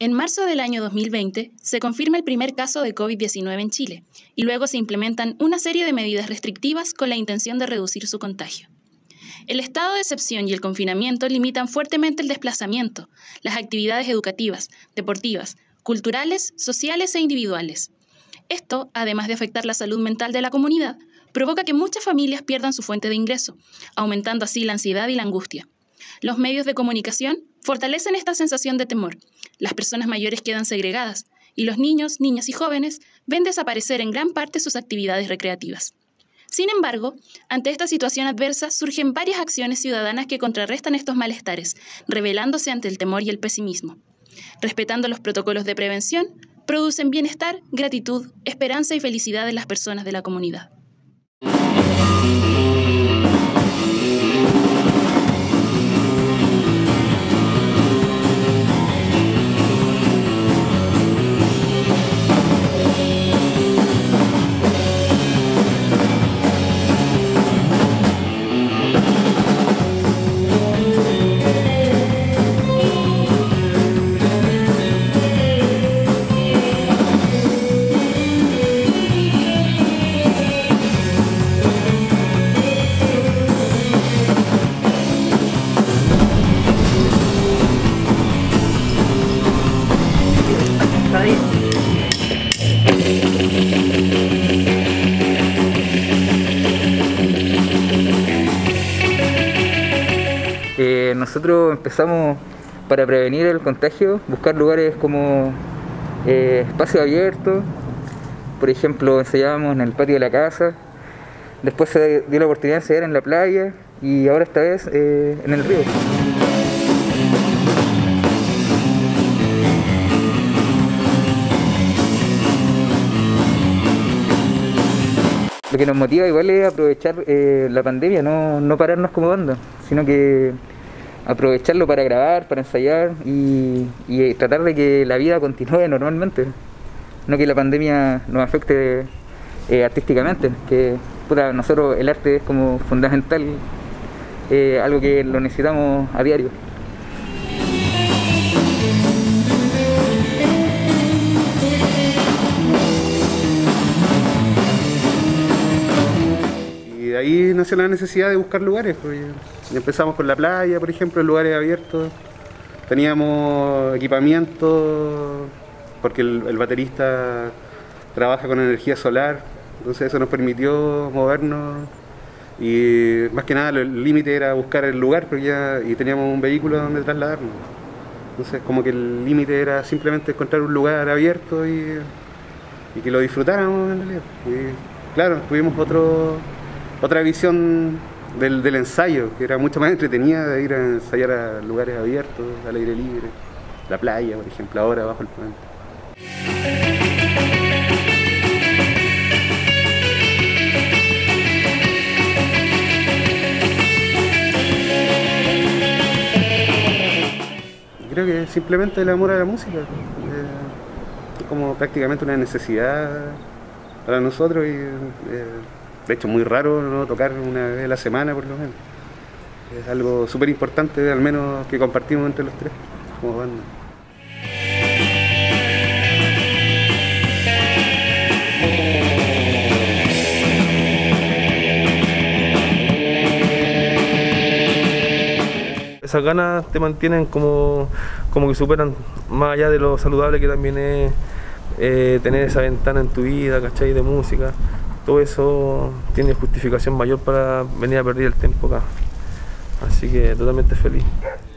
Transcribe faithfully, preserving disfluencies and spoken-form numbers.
En marzo del año dos mil veinte, se confirma el primer caso de COVID diecinueve en Chile y luego se implementan una serie de medidas restrictivas con la intención de reducir su contagio. El estado de excepción y el confinamiento limitan fuertemente el desplazamiento, las actividades educativas, deportivas, culturales, sociales e individuales. Esto, además de afectar la salud mental de la comunidad, provoca que muchas familias pierdan su fuente de ingreso, aumentando así la ansiedad y la angustia. Los medios de comunicación fortalecen esta sensación de temor. Las personas mayores quedan segregadas y los niños, niñas y jóvenes ven desaparecer en gran parte sus actividades recreativas. Sin embargo, ante esta situación adversa surgen varias acciones ciudadanas que contrarrestan estos malestares, rebelándose ante el temor y el pesimismo. Respetando los protocolos de prevención, producen bienestar, gratitud, esperanza y felicidad en las personas de la comunidad. Eh, nosotros empezamos, para prevenir el contagio, buscar lugares como eh, espacios abiertos. Por ejemplo, ensayábamos en el patio de la casa, después se dio la oportunidad de ensayar en la playa y ahora esta vez eh, en el río. Lo que nos motiva igual es aprovechar eh, la pandemia, no, no pararnos como banda, sino que aprovecharlo para grabar, para ensayar y, y tratar de que la vida continúe normalmente, no que la pandemia nos afecte eh, artísticamente, que para nosotros el arte es como fundamental, eh, algo que lo necesitamos a diario. De ahí nació la necesidad de buscar lugares, pues. Empezamos con la playa, por ejemplo, en lugares abiertos. Teníamos equipamiento, porque el, el baterista trabaja con energía solar, entonces eso nos permitió movernos. Y más que nada el límite era buscar el lugar, porque ya y teníamos un vehículo donde trasladarnos. Entonces como que el límite era simplemente encontrar un lugar abierto y, y que lo disfrutáramos en realidad. Y claro, tuvimos otro... otra visión del, del ensayo, que era mucho más entretenida, de ir a ensayar a lugares abiertos, al aire libre, la playa, por ejemplo, ahora bajo el puente. Creo que simplemente el amor a la música, eh, es como prácticamente una necesidad para nosotros y eh, de hecho, muy raro no tocar una vez a la semana, por lo menos. Es algo súper importante, al menos que compartimos entre los tres, como banda. Esas ganas te mantienen como, como que superan, más allá de lo saludable que también es eh, tener esa ventana en tu vida, ¿cachai? De música. Todo eso tiene justificación mayor para venir a perder el tiempo acá. Así que totalmente feliz.